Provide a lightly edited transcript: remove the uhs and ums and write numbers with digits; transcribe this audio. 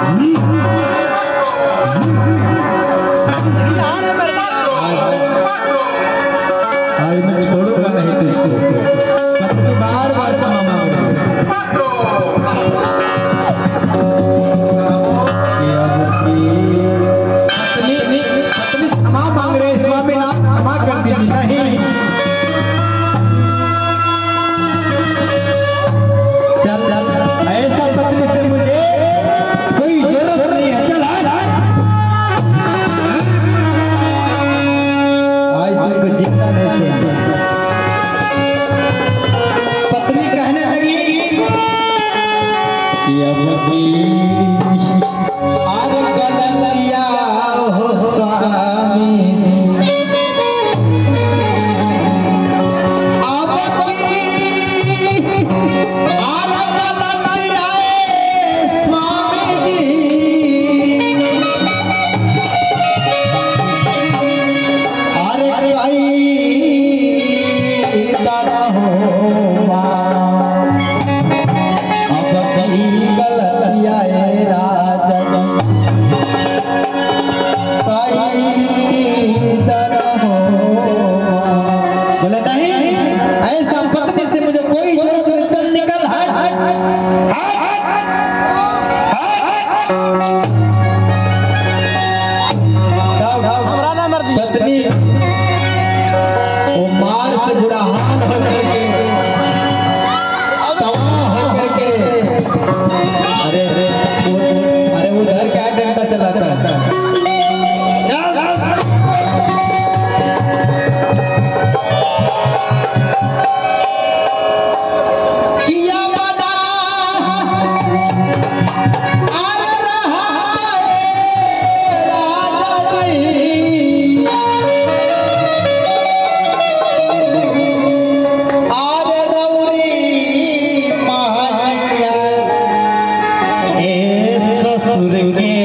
आज मैं छोड़ूंगा नहीं तुझको, पत्नी बार बार क्षमा मांग रही है। पत्नी क्षमा मांग रहे, स्वामीनाथ क्षमा कर दीजिए। नहीं चल चल, ऐसा पत्नी से मुझे कोई जरूरत नहीं है। चल आज तुमको जिंदा नहीं छोड़ूंगा। पत्नी कहने लगी पत्नी वो मार से बुरा हाल हो करके तबाह हो करके अरे वो घर क्या डंडा चलाता है। ससुर के